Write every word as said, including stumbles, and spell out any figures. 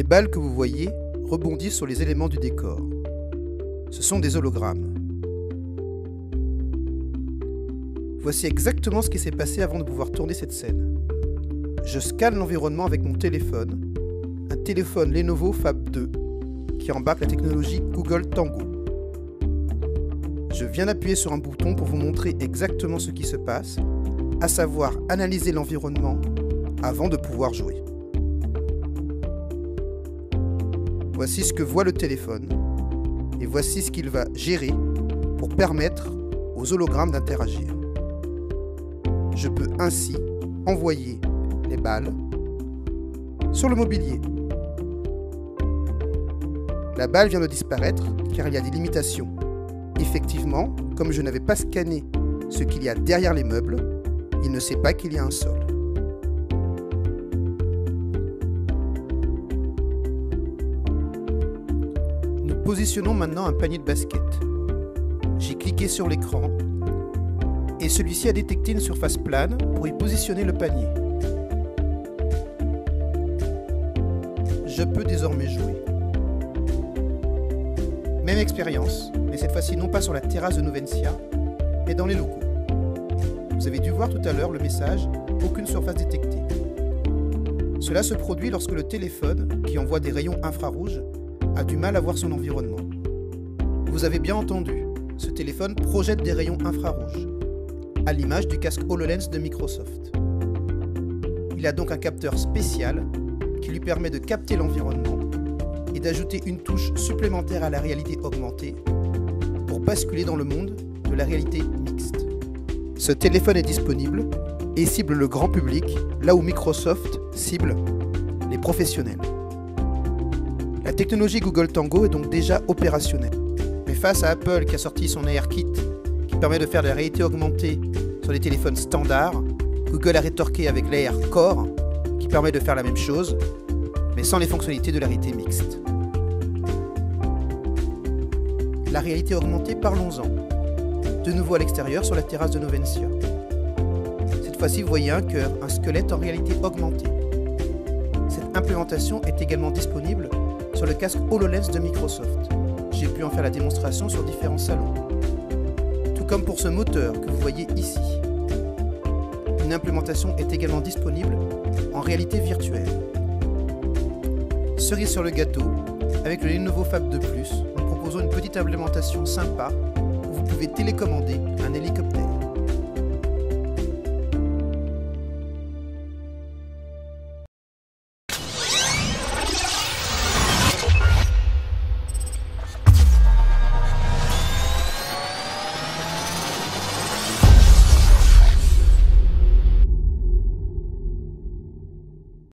balles que vous voyez rebondissent sur les éléments du décor. Ce sont des hologrammes. Voici exactement ce qui s'est passé avant de pouvoir tourner cette scène. Je scanne l'environnement avec mon téléphone, un téléphone Lenovo Fab deux qui embarque la technologie Google Tango. Je viens d'appuyer sur un bouton pour vous montrer exactement ce qui se passe, à savoir analyser l'environnement avant de pouvoir jouer. Voici ce que voit le téléphone et voici ce qu'il va gérer pour permettre aux hologrammes d'interagir. Je peux ainsi envoyer les balles sur le mobilier. La balle vient de disparaître car il y a des limitations. Effectivement, comme je n'avais pas scanné ce qu'il y a derrière les meubles, il ne sait pas qu'il y a un sol. Nous positionnons maintenant un panier de basket. J'ai cliqué sur l'écran et celui-ci a détecté une surface plane pour y positionner le panier. Je peux désormais jouer. Même expérience, mais cette fois-ci non pas sur la terrasse de Novencia, mais dans les locaux. Vous avez dû voir tout à l'heure le message « Aucune surface détectée ». Cela se produit lorsque le téléphone, qui envoie des rayons infrarouges, a du mal à voir son environnement. Vous avez bien entendu, ce téléphone projette des rayons infrarouges, à l'image du casque HoloLens de Microsoft. Il a donc un capteur spécial qui lui permet de capter l'environnement et d'ajouter une touche supplémentaire à la réalité augmentée pour basculer dans le monde de la réalité mixte. Ce téléphone est disponible et cible le grand public, là où Microsoft cible les professionnels. La technologie Google Tango est donc déjà opérationnelle. Mais face à Apple qui a sorti son ARKit qui permet de faire de la réalité augmentée sur les téléphones standards, Google a rétorqué avec l'A R Core qui permet de faire la même chose, mais sans les fonctionnalités de la réalité mixte. La réalité augmentée, parlons-en. De nouveau à l'extérieur sur la terrasse de Novencia. Cette fois-ci, vous voyez un cœur, un squelette en réalité augmentée. Cette implémentation est également disponible sur le casque HoloLens de Microsoft. J'ai pu en faire la démonstration sur différents salons. Tout comme pour ce moteur que vous voyez ici. Une implémentation est également disponible en réalité virtuelle. Cerise sur le gâteau, avec le Lenovo Fab deux plus, nous proposons une petite implémentation sympa où vous pouvez télécommander un hélicoptère.